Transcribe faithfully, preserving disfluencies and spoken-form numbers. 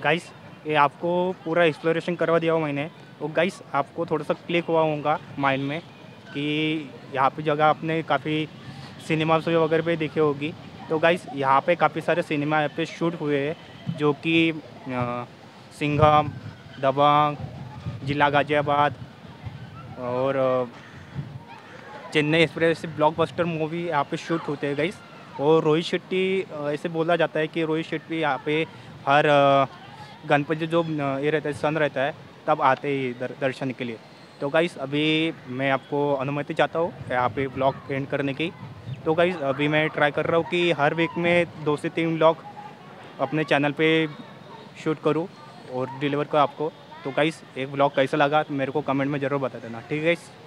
Guys ये आपको पूरा एक्सप्लोरेशन करवा दिया हो मैंने। और गाइस आपको थोड़ा सा क्लिक हुआ होगा माइंड में कि यहाँ पे जगह आपने काफ़ी सिनेमा शो वगैरह पे देखी होगी। तो गाइस यहाँ पे काफ़ी सारे सिनेमा यहाँ पे शूट हुए हैं, जो कि अ, सिंघम, दबंग, जिला गाजियाबाद और अ, चेन्नई एक्सप्रेस ब्लॉकबस्टर मूवी यहाँ पे शूट होते हैं गाइस। और रोहित शेट्टी, अ, ऐसे बोला जाता है कि रोहित शेट्टी यहाँ पे हर अ, गणपति जो अ, ये रहता है सन रहता है तब आते ही दर, दर्शन के लिए। तो गाइस अभी मैं आपको अनुमति चाहता हूँ यहाँ पे ब्लॉग एंड करने की। तो गाइस अभी मैं ट्राई कर रहा हूँ कि हर वीक में दो से तीन ब्लॉग अपने चैनल पे शूट करूँ और डिलीवर करूँ आपको। तो गाइस एक ब्लॉग कैसा लगा तो मेरे को कमेंट में ज़रूर बता देना, ठीक है गाइस।